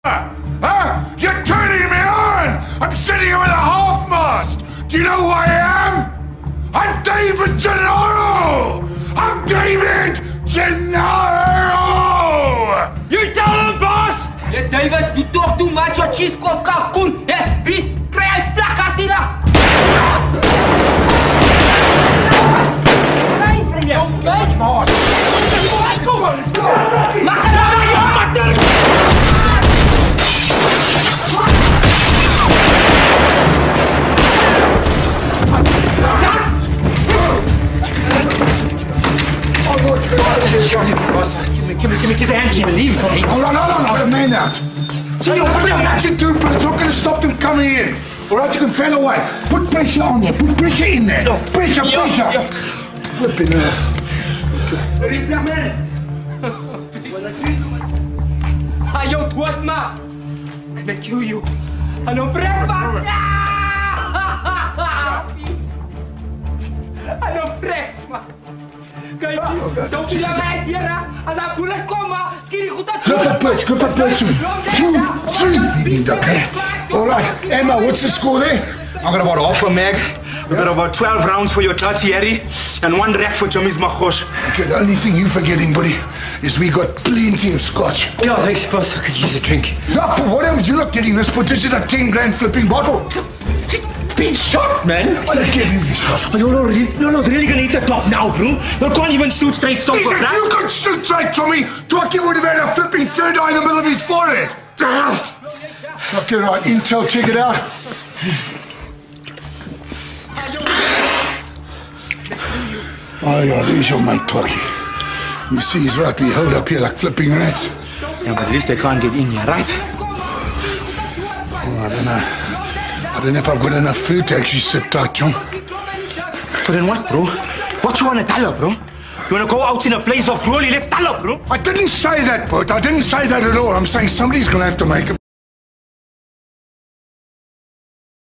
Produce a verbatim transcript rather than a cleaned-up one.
Huh? You're turning me on! I'm sitting here with a half-mast! Do you know who I am? I'm David Genaro! I'm David Genaro! You tell him, boss! Yeah, David, you talk too much, your cheese kwam kalkoen! Yeah, wie? Kry hy vlak as hy daar! Hey, from jou! Hey, boss! Kom on, let's go! Maak het nou jou, matter! Boss, give me, give me, give me his hand, Jimmy, leave me. Hold on, hold on, hold on, man now. Jimmy, What open the your heck mouth. you do, but it's not going to stop them coming in. All right, you can fell away. Put pressure on there. Put pressure in there. Yo. Pressure, Yo, pressure. yo. Flipping hell. Hy jou dood maak! Ek wil kill you! En dan vrek maak! En dan vrek maak! Kyk, don't you have idea, as I pull it come, skier goed uit! Grip that perch, grip that perch. Two, three. Okay. All right, Emma, what's the score there? I got about half a mag. We got about twelve rounds for your dirty Harry and one rack for Jimmy's Machosh. Okay, the only thing you're forgetting, buddy, is we got plenty of scotch. Ja, thanks, boss. I could use a drink. No, for whatever, you're not getting this, but this is a ten grand flipping bottle. Been shot, man! I'll give you the shot. You're not really, you're not really gonna eat a top now, bro. You can't even shoot straight so He said you could shoot straight to me. Twaki would have had a flipping third eye in the middle of his forehead. Okay, right, Intel, check it out. Oh, yeah, there's your mate, Twaki. You see he's right, we held up here like flipping rats. Yeah, but at least they can't get in here, right? Oh, I don't know. I don't know if I've got enough food to actually sit tight, John. But then what, bro? What you wanna tell her, bro? You wanna go out in a place of glory? Let's tell her, bro. I didn't say that, Bert. I didn't say that at all. I'm saying somebody's gonna have to make a